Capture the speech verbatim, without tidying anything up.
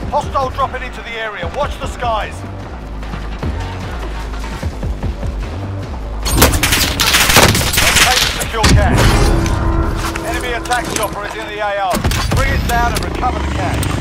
Hostile dropping into the area. Watch the skies. Maintain the secure cache. Enemy attack chopper is in the A O. Bring it down and recover the cache.